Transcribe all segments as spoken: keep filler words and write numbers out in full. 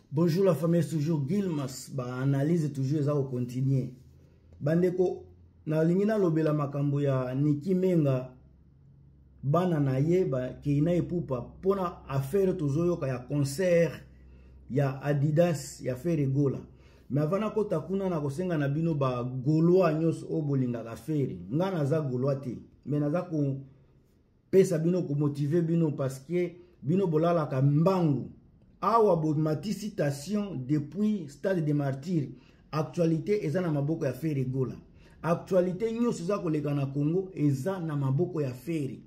Bonjour la famille, c'est toujours Gilmas. Ba analyse toujours ça au continuer. Bandeko na lingina lobela makambo ya Niki Menga bana na ye ba keina epupa pona affaire tozoyoka ya concert ya Adidas ya faire gola. Mais avant ko takuna na kosenga na bino ba Gaulois nyos o bolinga ka faire. Nga naza Gaulois te. Mais naza ko pesa bino ko motiver bino parce que bino bolala ka mbangu. Awa bomati citation depuis Stade des Martyrs. Actualité eza na maboko ya faire gola. Actualité nyos za koleka na Congo eza na maboko ya faire.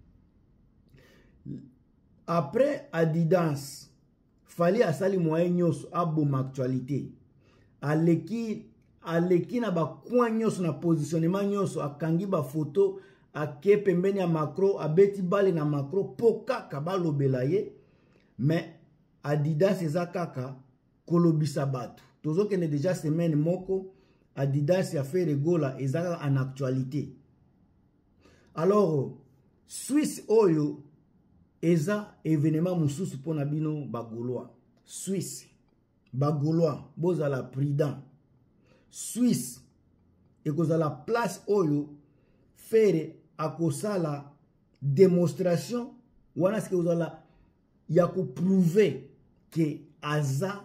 Après Adidas fallait asali moyen nyos aboma actualité. Aleki aleki na ba coin nyos na positionnement nyos akangi ba photo ake pembeni ya Macron abeti bale na Macron poka kabalobela ye. Mais Adidas eza kaka kolobisa batu. Tozo kene déjà semaine moko Adidas ya fait regola eza en actualité. Alors Suisse oyo eza événement mususu pona bino ba Gaulois. Suisse ba Gaulois boza la prudent. Suisse ekoza la place oyo faire akosala démonstration wana ce que ozala ya ko prouver que aza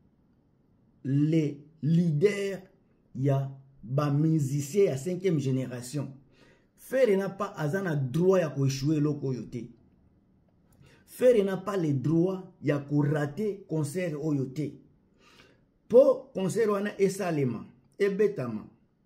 les leaders ya ba musicien ya cinquième génération. Faire n'a pas azana droit ya ko échouer loko yote. Faire n'a pas le droit ya ko rater concert oyote. Po concert wana esalema ebetama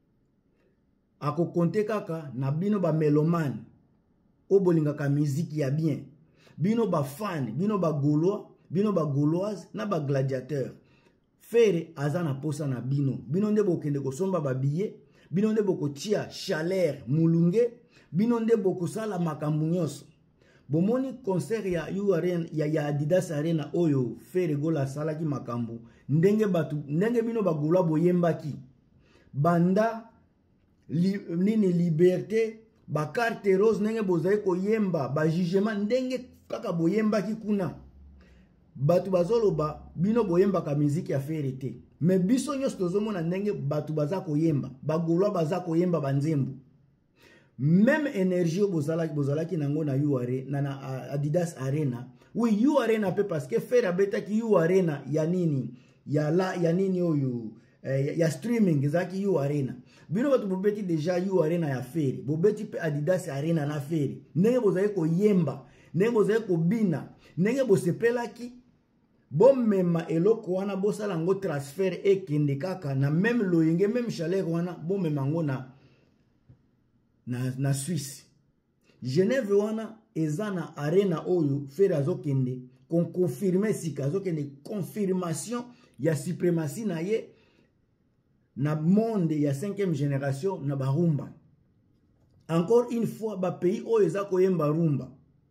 ako konte kaka na bino ba melomane o bolinga ka musique ya bien. Bino ba fan, bino ba Gaulois, bino ba Gauloise na ba gladiateur. Faire azana posa na bino. Bino nde bokende ko somba ba billet, bino nde boko tia chaleur mulunge, bino nde boko sala makambu nyonso. Bomoni concert ya U Arena ya, ya Adidas Arena oyo faire gola sala ki makambu. Ndenge batu, ndenge bino ba Gaulois boyembaki. Banda li, nini liberté ba carte rose ndenge bozai ko yemba ba jugement ndenge kaka boyemba ki kuna batu bazoloba bino boyemba ka musique ya faire te. Mais biso nyos tozomona ndenge batu baza ko yemba ba Gaulois baza ko yemba banzembu. Même énergie bozalaki bozalaki nango na U Arena na, na Adidas Arena. Oui, U Arena pe parce que faire abeta ki U Arena ya nini ya la ya nini oyo eh, ya streaming zaki U Arena. Bino batu bobeti déjà U Arena ya faire. Bobeti pe Adidas Arena na faire. Ndenge bozali ko yemba, ndenge bozali ko bina, ndenge bosepelaki bomema eloko wana bosala ngo transfert ekende kaka na même loyenge même chaleur wana bomema ngo na na na Suisse. Genève wana ezana arena oyo faire azokende kon confirmer sika azokende confirmation ya suprématie na ye na monde ya cinquième génération na barumba. Encore une fois ba pays oyo eza koyemba rumba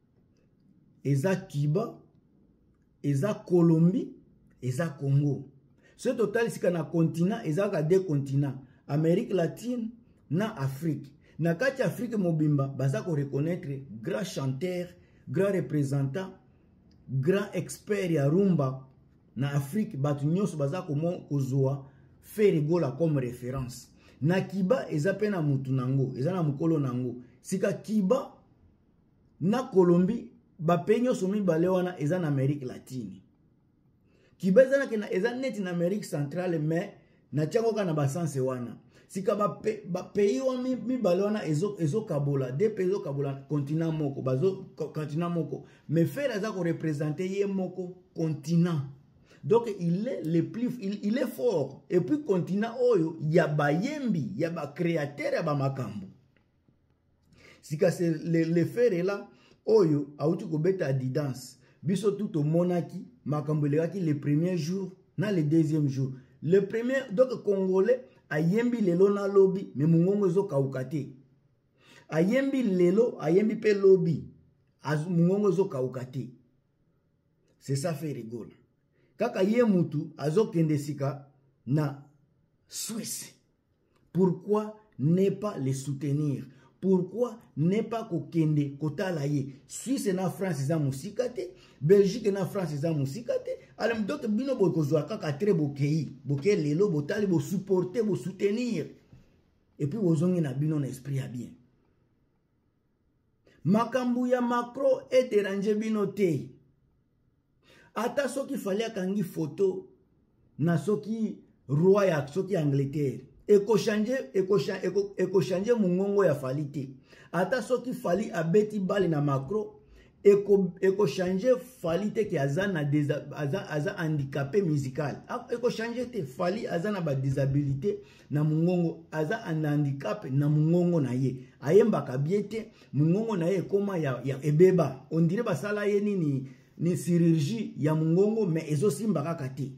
eza Cuba, eza Colombie, eza Congo. Ce total sika na continent eza ka deux continents, Amérique latine na Afrique. Na kati Afrique mobimba baza ko reconnaître grand chanteur, grand représentant, grand expert ya rumba na Afrique batu nyonso baza ko mo kozwa faire gola comme référence. Na Kiba eza pe na mutu nango, eza na mukolo nango. Sika Kiba na Colombie ba penyo somi bale wana eza na Amérique latine. Kiba eza na kena eza net na Amérique centrale mais na tiango kana ba sanse wana. Sika ba pe, ba pays wa mi, mi bale wana ezo ezo kabola, de pezo kabola continent moko, bazo continent moko. Mais faire eza ko représenter ye moko continent. Donc il est le plus il, il est fort et puis continent oyo ya ba yembi ya ba créateur ya ba makambo. Sika c'est le, le faire là oyo auti ko beta Adidas biso tout au monaki makambo lekaki le premier jour na le deuxième jour. Le premier donc congolais ayembi lelo na lobby mais mungongo zo kaukate. Ayembi lelo ayembi pe lobby az mungongo zo kaukate. C'est ça fait rigoler. Kaka ye mutu azokende sika na Suisse. Pourquoi ne pas les soutenir? Pourquoi ne pas kokende kotala ye? Suisse na France za musikate, Belgique na France za musikate, Alors d'autres bino bokozwa kaka très bokei, bokei lelo botali bo supporter, bo soutenir. Et puis bozongi na bino na esprit ya bien. Makambu ya Macron et déranger bino te. Ata soki fallait akangi photo na soki roi ya soki Angleterre. Eko changer eko eko eko changer mungongo ya fali te. Ata soki fali abeti bali na Macron eko eko changer fali te ki azana desa aza aza handicapé musical. Eko changer te fali azana ba disabilité na mungongo aza an handicap na mungongo na ye. Ayemba kabiete mungongo na ye koma ya, ya ebeba. On dirait basala ye ni ni ni chirurgie ya mungongo mais ezo simba kaka te.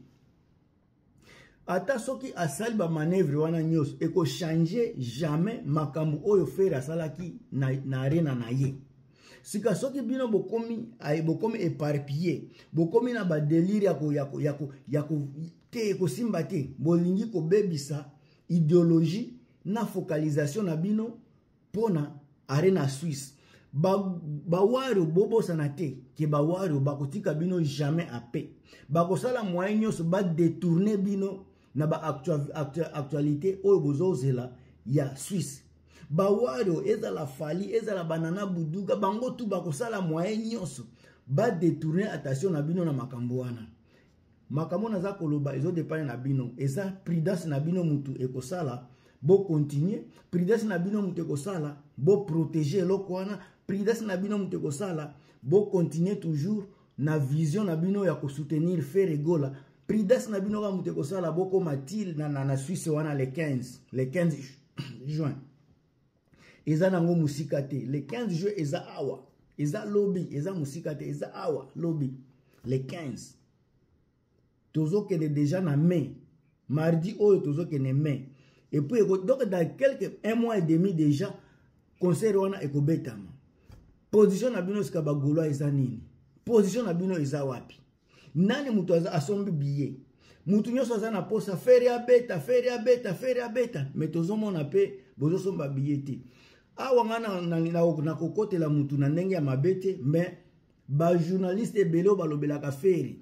Ata soki asali ba manœuvre wana nyos eko changer jamais makambu oyo faire asalaki na, na arena na ye. Sika soki bino bokomi ay bokomi éparpillé bokomi na ba délire yako yako yako yako te ko simba te bolingi ko bebisa idéologie na focalisation na bino pona arena Suisse ba bawaro bobo sanate ke bawaro bakotika bino jamais a paix bakosala moyen nyos ba détourner bino na ba actualité oyo bozozela ya Suisse. Bawaro ezala fali ezala banana buduga bango tu bakosala moyen nyonso ba détourner attention na bino na makambo wana. Makambo na za koloba ezo dépendre na bino eza prudence na bino mutu ekosala bo continuer, prudence na bino mutu ekosala bo protéger eloko wana, prudence na bino mutu ekosala bo continuer toujours na vision na bino ya ko soutenir faire gola. Prudence na bino mutu ekosala bo koma til na na Suisse wana le quinze le quinze juin. Eza nango musika te le quinze juin eza awa eza lobby eza musika te eza awa lobby le quinze tozo kene déjà na mai mardi oyo tozo kene mai et puis donc dans quelques un mois et demi déjà concert wana ekobetama. Position na bino sika bagolo eza nini, position na bino eza wapi, nani mutu asombi billet, mutu nyoso aza na posa faire ya beta faire ya beta faire ya beta mais tozo mona pe bozo somba billet te. Awa ngana na na na kokotela mutu na ndenge ya mabete mais ba journaliste belo balobelaka feri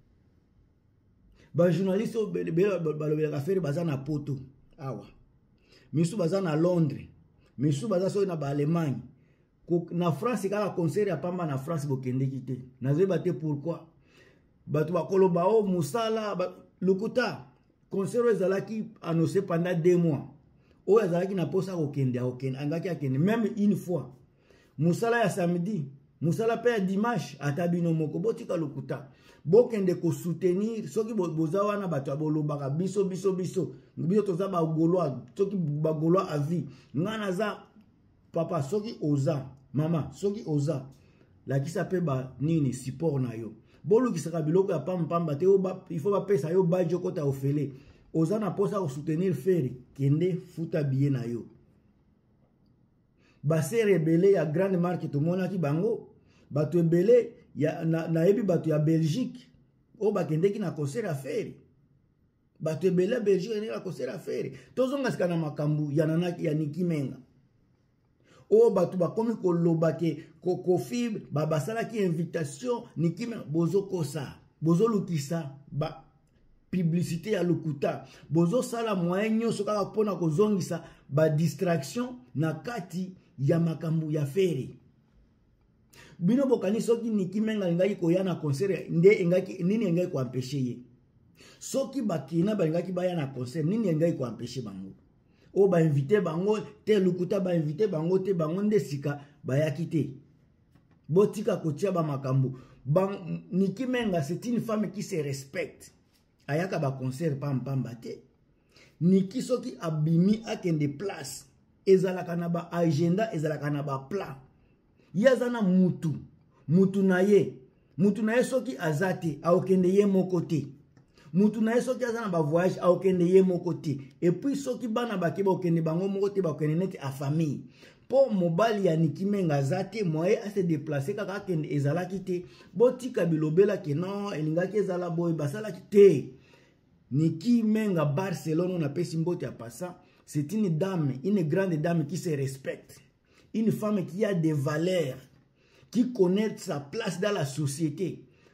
ba journaliste belo balobelaka feri baza na poto awa misu baza na Londres misu baza so na ba Allemagne na France kala concert ya pamba na France bokendeki te nazeba te pourquoi batu bakoloba o musala ba, lukuta concert ezalaki annoncé pendant deux mois. Oyo azalaki na posa kokende okende angaki akende même une fois musala ya samedi musala pe ya dimanche atabino moko botika lokuta bokende ko soutenir soki boza wana bato bolobaka biso biso biso biso toza ba goloa soki ba goloa a vie ngana za papa soki oza mama soki oza la kisa pe ba nini support na yo bolu kisaka biloko ya pamba pamba te oba il faut ba pesa yo ba joko ta ofele oza na posa ko soutenir feri kende futa billet na yo. Base rebelle ya grande marque to mona ki bango bato ebele ya na, na ebi bato ya Belgique o bakende ki na concert ya feri bato ebele ya Belgique na concert ya feri tozonga sika na makambu ya nanaki ya Niki Menga o bato bakomi koloba ke Kofi babasala ki invitation Niki Menga bozo kosa bozo lukisa ba publicité ya lokuta bozo sala moyen nyonso kaka pona kozongisa ba distraction na kati ya makambu ya feri bino bokani soki Niki Menga ngaki koya na concert nde ngaki nini ngaki ko empêcher ye soki bakina ba ngaki baya na concert nini ngaki ko empêcher bango o ba inviter bango te lokuta ba inviter bango te bango nde sika bayaki te botika kotia ba makambu bang Niki Menga c'est une femme qui se respecte ayaka ba concert pam pam bate Niki soki abimi akende place ezalaka na ba agenda ezalaka na ba plan yazana mutu mutu na ye mutu na ye soki azate aokende ye moko te mutu na ye soki azana ba voyage aokende ye moko te et puis soki bana bake bakende bango moko te bakende neti a famille po mobali ya Niki Menga azate moye a se déplacer kaka akende ezalaki te botika bilobela ke non elingaki ezala boy basalaki te. Niki Menga Barcelone on appelle Simbote à passant. C'est une dame, une grande dame qui se respecte. Une femme qui a des valeurs, qui connaît sa place dans la société.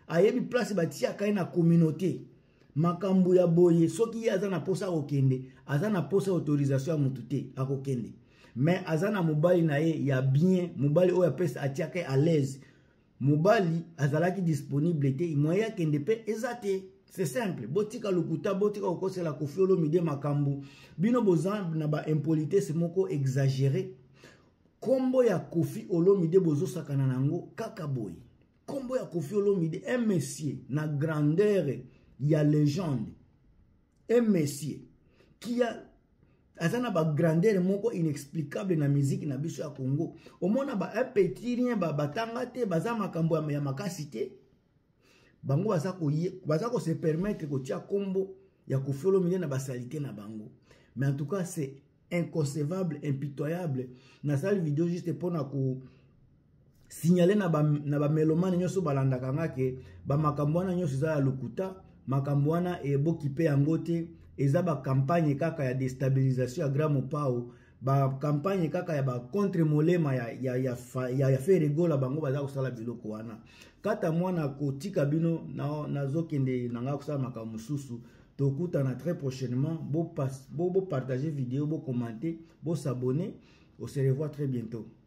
ayebi place batia kai na communauté makambu ya boye soki azana posa kokende azana posa autorisation ya mutu te akokende mais azana mobali na ye ya bien mobali oyo apesa atia kai à l'aise mobali azalaki disponible te moyen kende pe ezate. C'est simple. Botika lokuta, botika okose la Koffi Olomide makambu. Bino bozan na ba impolitesse moko exagéré. Kombo ya Koffi Olomide bozo sakana nango kaka boy. Kombo ya Koffi Olomide un monsieur na grandeur ya légende. Un monsieur qui a azana ba grandeur moko inexplicable na musique na biso ya Congo. Omona ba un petit rien ba batanga te baza makambo ya makasi te. Bango bazako bazako se permettre ko tia kombo ya Koffi Olomide na basalité na bango. Mais en tout cas c'est inconcevable, impitoyable. Na sali vidéo juste pour na ko signaler na ba na ba melomane nyoso balanda kanga ke ba makambo na nyoso za lokuta, makambo na e bokipe yango te, eza ba campagne kaka ya déstabilisation ya Grand Mopao, ba campagne kaka ya ba contre molema ya ya ya ya, ya faire rigola bango bazako sala biloko wana. Kata mwana kotika bino na nazokende nanga kusala makambo mususu tokutana très prochainement bo pas bo bo partager vidéo bo commenter bo s'abonner on se revoit très bientôt.